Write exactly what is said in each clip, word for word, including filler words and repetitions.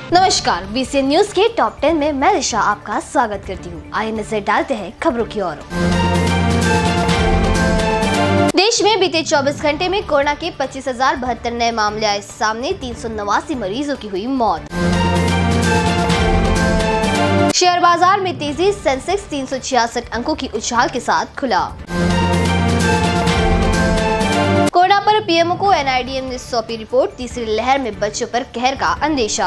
नमस्कार, BCN news के top ten में मैं दिशा आपका स्वागत करती हूँ। आइए नजर डालते हैं खबरों की ओर। देश में बीते चौबीस घंटे में कोरोना के पच्चीस हजार बहत्तर नए मामले आए सामने। तीन सौ नवासी मरीजों की हुई मौत। शेयर बाजार में तेजी, सेंसेक्स तीन सौ छियासठ अंकों की उछाल के साथ खुला। कोरोना पर पीएमओ को एनआईडीएम ने सौंपी रिपोर्ट। तीसरी लहर में बच्चों पर कहर का अंदेशा।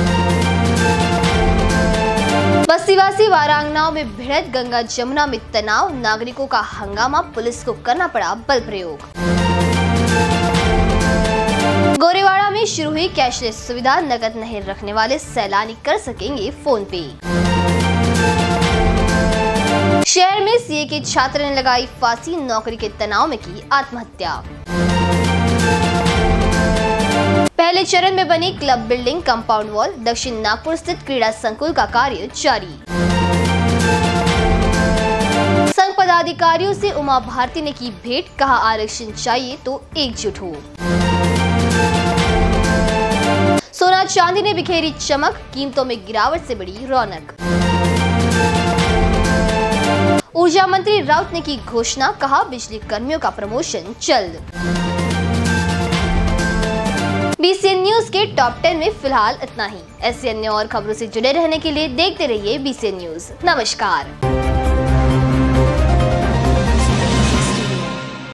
बस्तीवासी वारांगनाओं में भिड़त, गंगा जमुना में तनाव, नागरिकों का हंगामा, पुलिस को करना पड़ा बल प्रयोग। गोरेवाड़ा में शुरू हुई कैशलेस सुविधा, नकद नहीं रखने वाले सैलानी कर सकेंगे फोन पे। शहर में सीए के छात्र ने लगाई फांसी, नौकरी के तनाव में की आत्महत्या। पहले चरण में बनी क्लब बिल्डिंग कंपाउंड वॉल, दक्षिण नागपुर स्थित क्रीड़ा संकुल का कार्य जारी। संघ पदाधिकारियों से उमा भारती ने की भेंट, कहा आरक्षण चाहिए तो एकजुट हो। सोना चांदी ने बिखेरी चमक, कीमतों में गिरावट से बढ़ी रौनक। ऊर्जा मंत्री राउत ने की घोषणा, कहा बिजली कर्मियों का प्रमोशन जल्द। बीसीएन न्यूज के टॉप टेन में फिलहाल इतना ही। ऐसे अन्य और खबरों से जुड़े रहने के लिए देखते रहिए बीसीएन न्यूज। नमस्कार।